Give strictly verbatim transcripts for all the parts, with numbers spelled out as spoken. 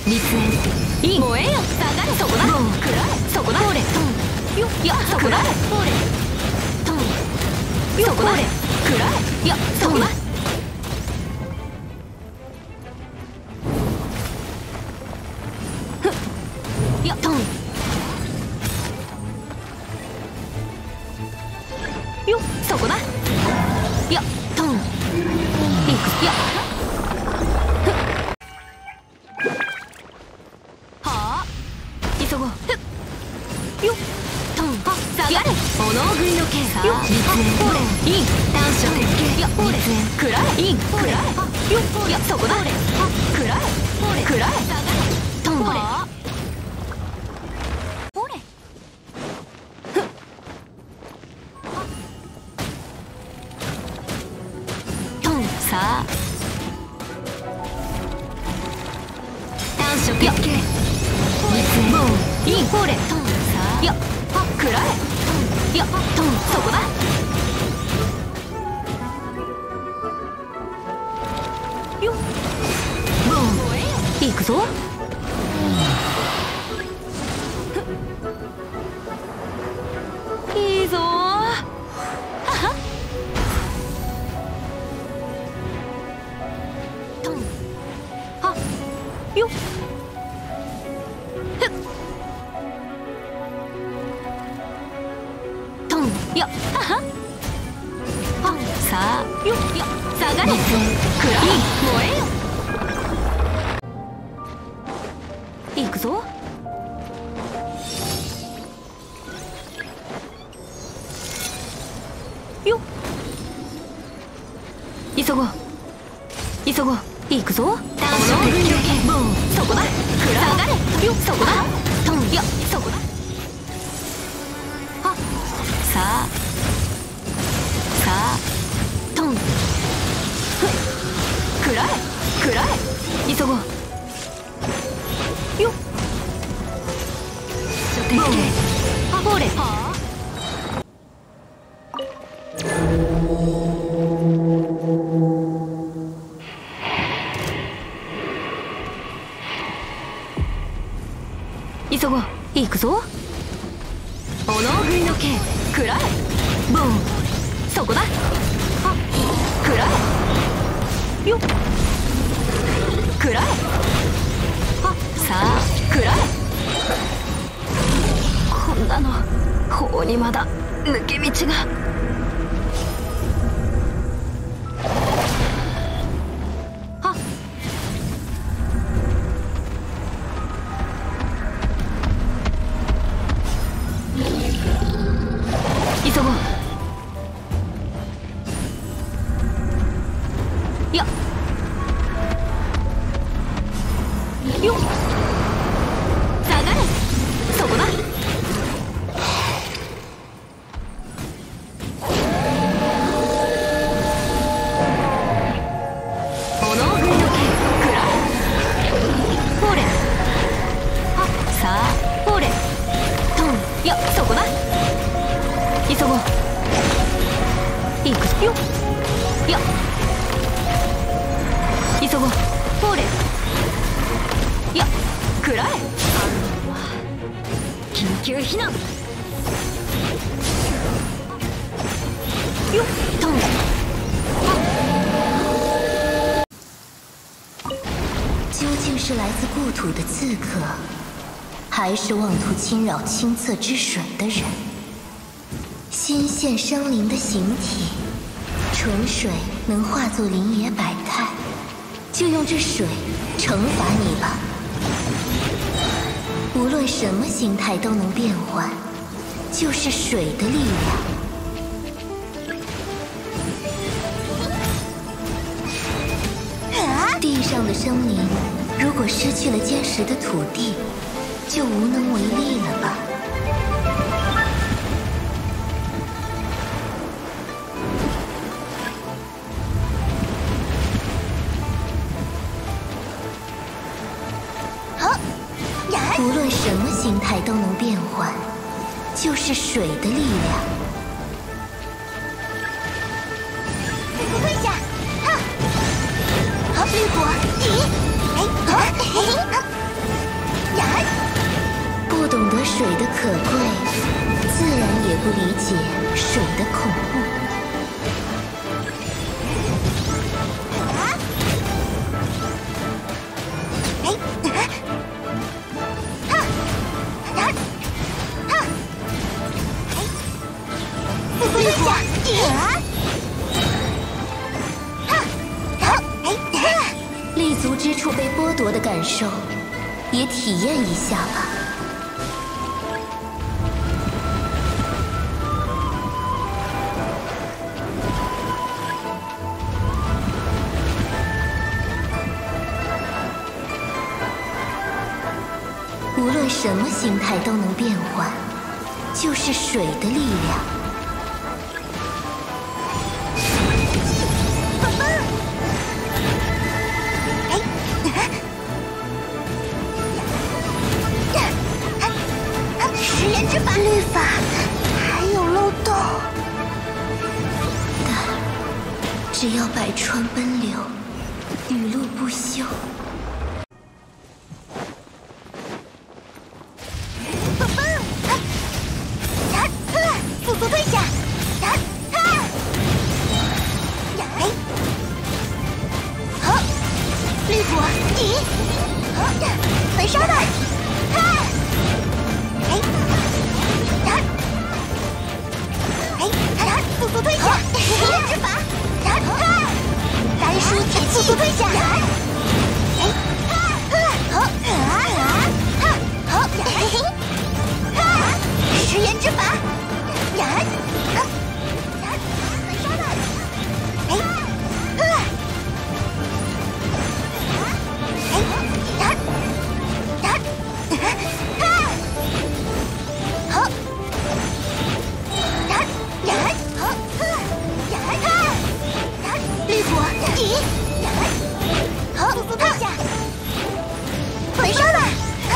立縁いい燃えよ下がれそこだ食らえそこだほれトンよいやそこだほれトンそこだ食らえいやそこだいやトンよそこだいやトンいくいやはあ急ごうよトンは下がれおの食いの剣さあ立縁ほれイン短所鉄拳いやほれ食らえイン食らえよいやそこだほれ食らえほれ食らえ下がれトンほれほれトンさあ短所鉄拳立縁もうインほれトンさあいや食らえいやトンそこだよっボンいくぞいいぞあはトンはよっトンいやあははさあよっいや下がれくらい燃えよ行くぞよっ急ごう急ごう行くぞ短所鉄拳ボンそこだくら下がれよそこだトンいやそこだはさあさあトンふっくらえくらえ急ごうよっ鉄拳あほれはあ急ごう行くぞおの食いの剣くらえボンそこだはくらえよっくらえはさあくらえこんなの法にまだ抜け道がはっ急ごういやよっ下がれそこだおの食いの剣くらえほれはさあほれトンいやそこだ急ごう行くよいや急ごうほれいやくらえ緊急避難よっトン究竟是来自故土的刺客，还是妄图侵扰清澈之水的人？心现生灵的形体，纯水能化作林野百态，就用这水惩罚你吧。无论什么形态都能变换，就是水的力量。地上的生灵，如果失去了坚实的土地，就无能为力了吧。无论什么形态都能变换，就是水的力量。跪下！哈！好，绿果，停！哎，好，嘿嘿。 水的可贵，自然也不理解水的恐怖。立足之处被剥夺的感受，也体验一下吧。无论什么形态都能变换，就是水的力量。食人之法，律法还有漏洞，但只要百川奔流，雨露不休。速速退下！好，绿果，你，好，焚烧吧！哎，打，哎，打，速速退下！食人之法，打，丹书铁器，速速退下！哎，好，好，好，食人之法。燃！燃！焚烧了！哎！呃！哎！燃！燃！好！燃！燃！好！燃！燃！绿果，你！燃！好！速速退下！焚烧了！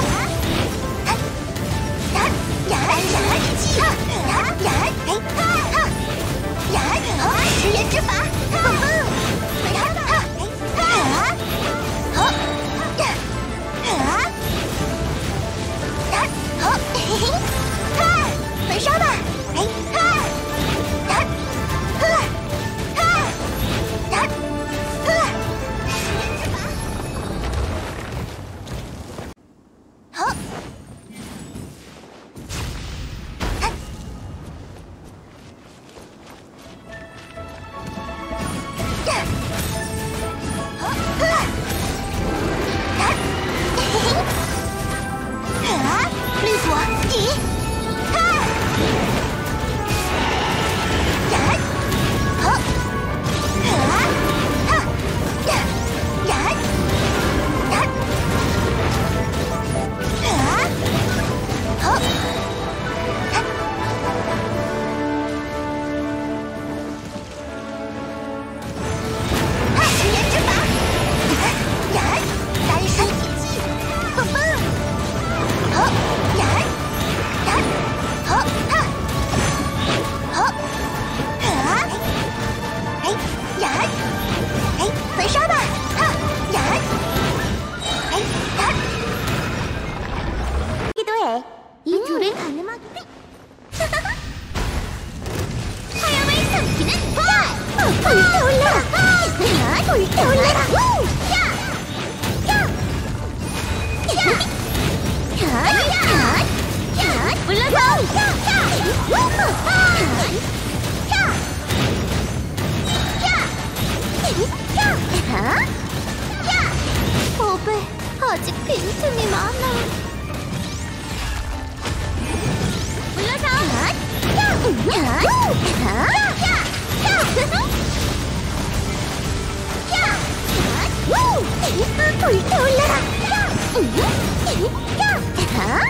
燃！燃！燃！气！燃！燃！哎，哈！燃！好，食人之法，蹦蹦！燃！哈！哎，好！燃！燃！好！嘿嘿！哈！焚烧吧！哎，哈！燃！哈！哈！燃！哈！食人之法，好！绿果，你，燃，好，哈，燃，燃，燃，好，食人之法，燃，丹书铁器，蹦蹦，好，燃，燃，好，哈，好，啊，哎，燃，哎，焚烧吧，哈，燃，哎，燃。对，이 둘을 가늠하기. 하야의 삼키는 불! 불타올라! 불타올라라! 야! 야! 야! 야! 야! 올라서! 야! 야! 야! 야! 법에 아직 빈틈이 많아. 올라서! 야! 야! 야! 야! 야! 불타올라라! 야! 야!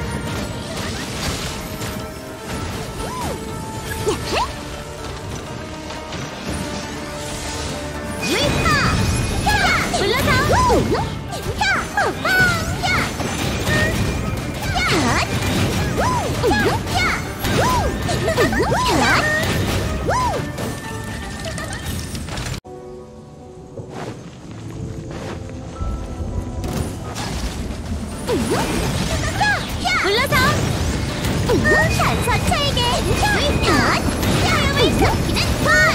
올라서! 단선 체계 샷! 사용을 섞이는 발!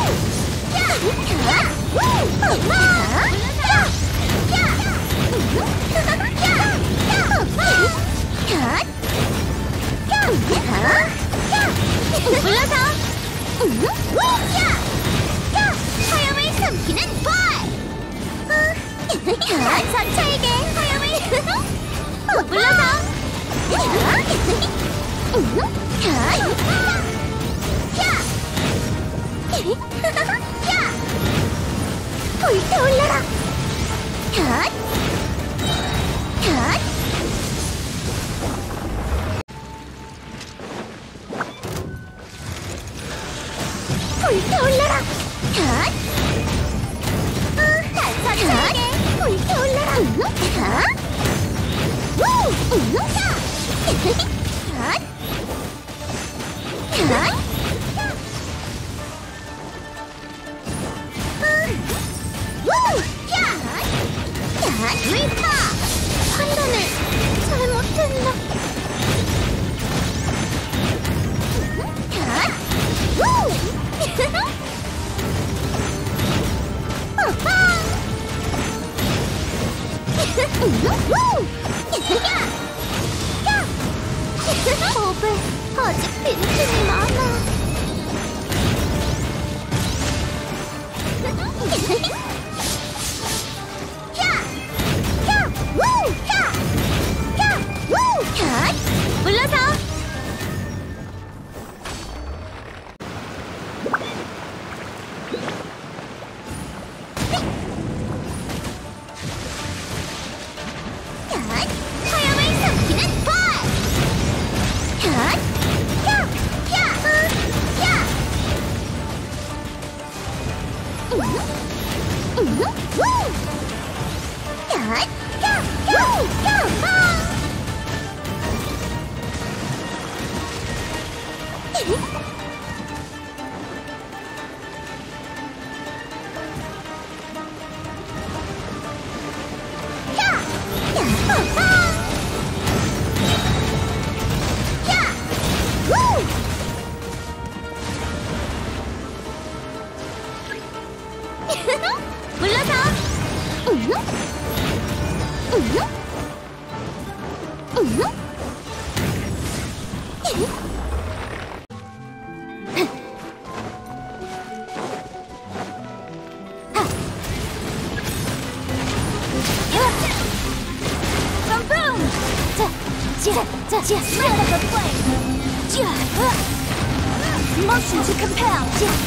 야! 엄마! 야! 불러서 화염을 삼키는 발! 단선 체계 화염을 불러서 불타올라라! 불타올라라! 단선하게 불타올라라! 판단을 잘못했나? 업에 아직 빈틈이 많아. 물러서! 화염을 삼키는 발! 물러서! Motion to compel.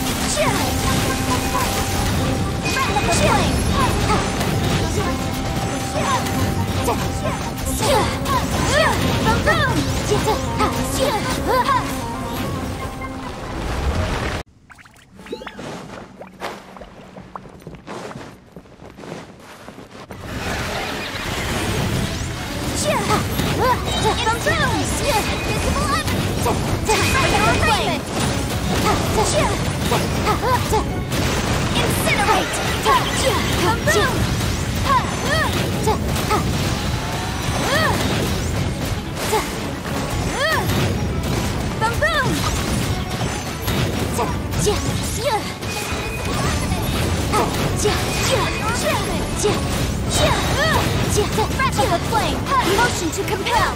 Motion to compel.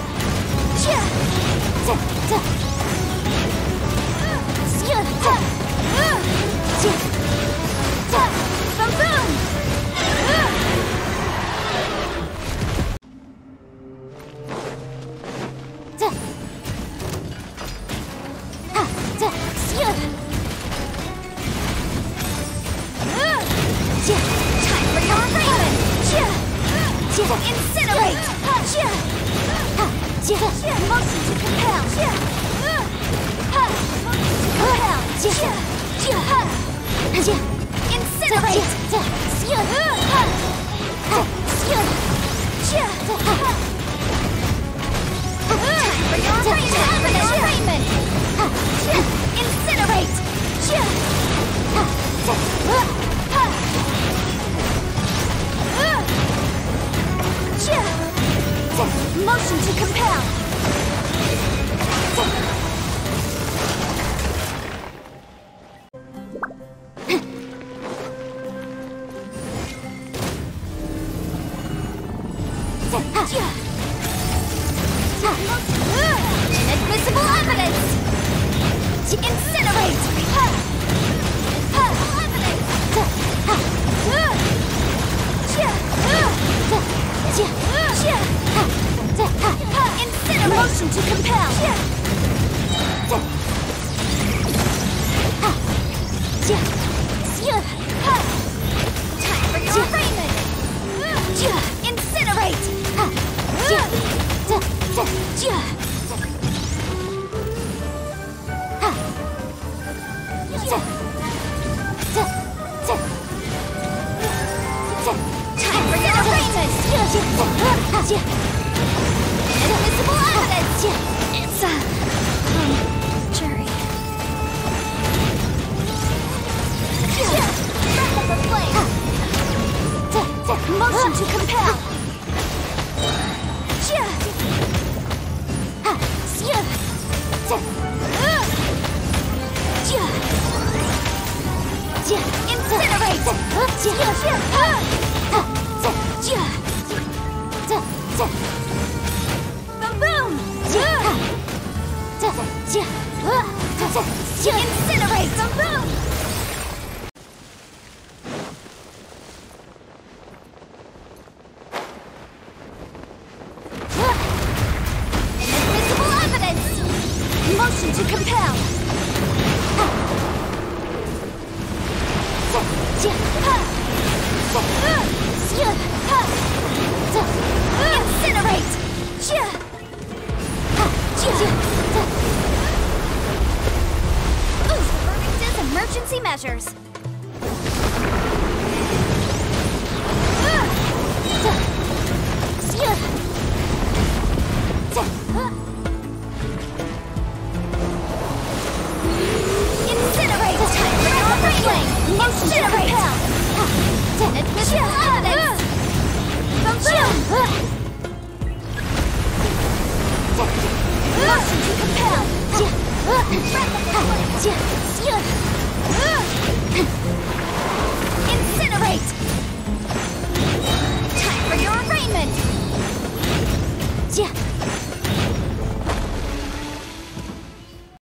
Incinerate! Motion to compel! Incinerate! Incinerate! Motion to compel! Invisible evidence! It's, uh, um, Jerry. Motion to compel! Incinerate! Boom boom! Incinerate! Boom boom! Invisible evidence! Motion to compel! Incinerate! Emergencies, emergency measures. Incinerate! Incinerate! Invisible evidence! Motion to compel! Incinerate! Time for your arraignment!